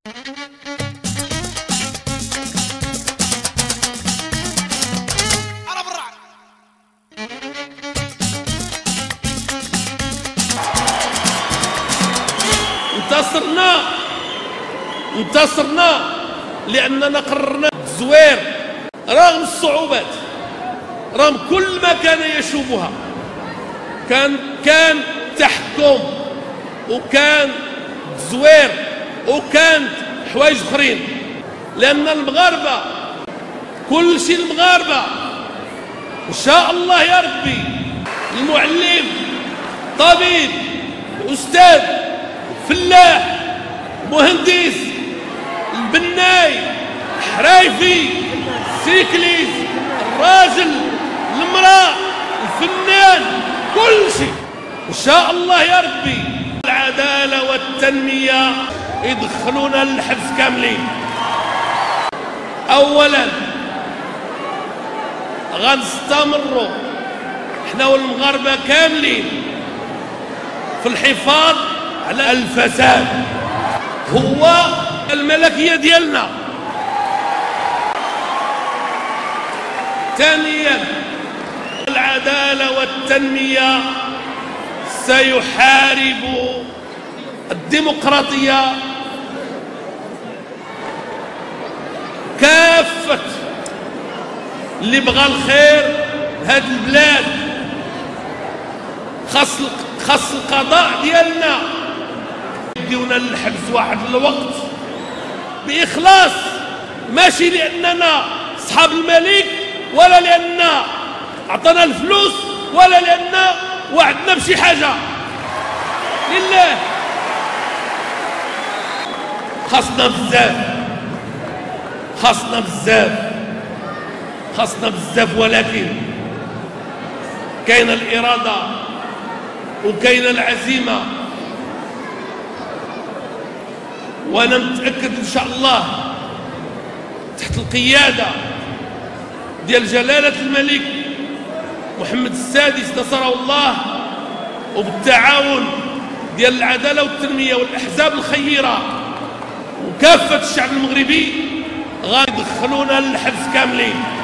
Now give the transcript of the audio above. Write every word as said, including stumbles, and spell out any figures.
انتصرنا انتصرنا لأننا قررنا الزوير رغم الصعوبات، رغم كل ما كان يشوبها. كان كان تحكم وكان الزوير وكانت حوايج اخرين، لأن المغاربة كل شيء المغاربة إن شاء الله يا ربي. المعلم، طبيب، أستاذ، فلاح، مهندس، البناي، الحرايفي، السيكليز، الراجل، المرأة، الفنان، كل شيء إن شاء الله يا ربي. العدالة والتنمية يدخلونا للحبس كاملين. أولا غنستمروا احنا والمغاربة كاملين في الحفاظ على الفساد، هو الملكية ديالنا. ثانيا العدالة والتنمية سيحارب الديمقراطية كافة اللي بغى الخير لهذه البلاد. خاص خاص القضاء ديالنا يديونا للحبس واحد الوقت بإخلاص، ماشي لأننا أصحاب الملك ولا لأن أعطانا الفلوس ولا لأن وعدنا بشي حاجة، لله. خاصنا بزاف خاصنا بزاف خاصنا بزاف ولكن كاينه الإرادة وكاينه العزيمة، وأنا متأكد إن شاء الله تحت القيادة ديال جلالة الملك محمد السادس نصره الله، وبالتعاون ديال العدالة والتنمية والأحزاب الخيرة وكافة الشعب المغربي غادخلونا للحبس كاملين.